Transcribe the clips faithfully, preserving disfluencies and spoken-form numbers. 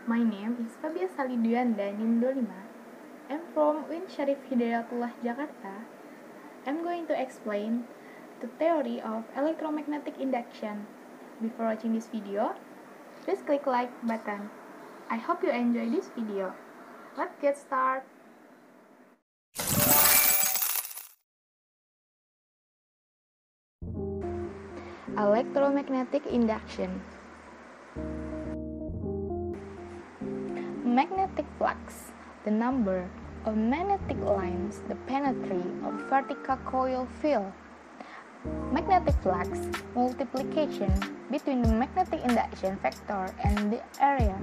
My name is Fabia Salidianda Nindolima. I'm from U I N Syarif Hidayatullah, Jakarta. I'm going to explain the theory of electromagnetic induction. Before watching this video, please click like button. I hope you enjoy this video. Let's get started. Electromagnetic induction. Magnetic flux, the number of magnetic lines that penetrate a vertical coil field. Magnetic flux multiplication between the magnetic induction vector and the area.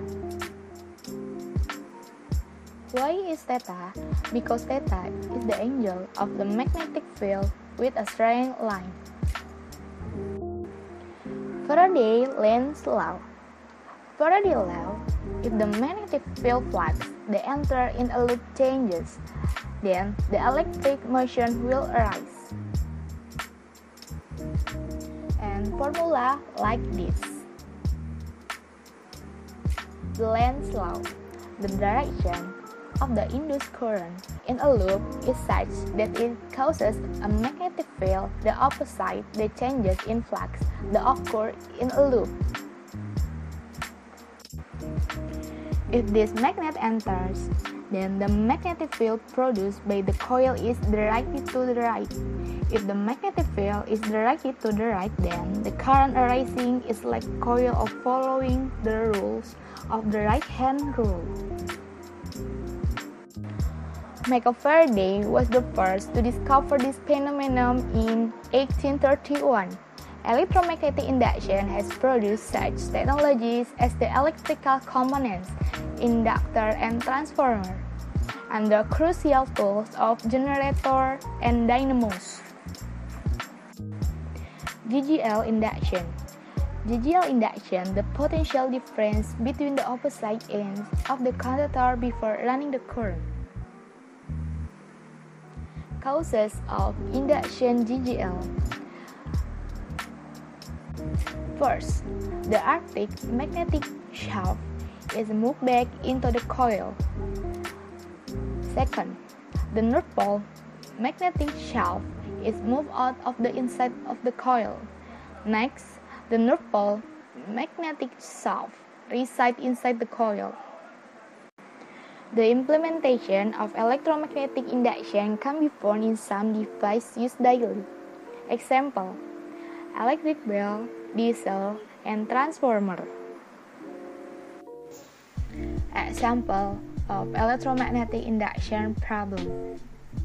Why is theta? Because theta is the angle of the magnetic field with a straight line. Faraday Lenz's law. Faraday's law, if the magnetic field flux they enter in a loop changes, then the electric motion will arise. And formula like this. The Lenz's law, the direction of the induced current in a loop is such that it causes a magnetic field the opposite the changes in flux that occur in a loop. If this magnet enters, then the magnetic field produced by the coil is directed to the right. If the magnetic field is directed to the right, then the current arising is like coil of following the rules of the right-hand rule. Michael Faraday was the first to discover this phenomenon in eighteen thirty-one. Electromagnetic induction has produced such technologies as the electrical components, inductor and transformer, and the crucial tools of generator and dynamos. G G L induction. G G L induction, the potential difference between the opposite ends of the conductor before running the current. Causes of induction G G L. First, the Arctic magnetic shaft is moved back into the coil. Second, the North Pole magnetic shaft is moved out of the inside of the coil. Next, the North Pole magnetic shaft resides inside the coil. The implementation of electromagnetic induction can be found in some devices used daily. Example, electric bell, diesel, and transformer. Example of electromagnetic induction problem.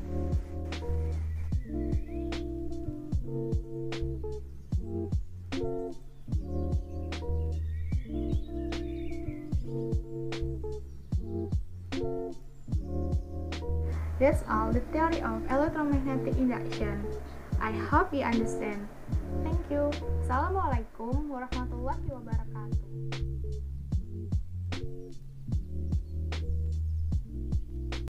That's all the theory of electromagnetic induction. I hope you understand. Thank you. Assalamualaikum warahmatullahi wabarakatuh.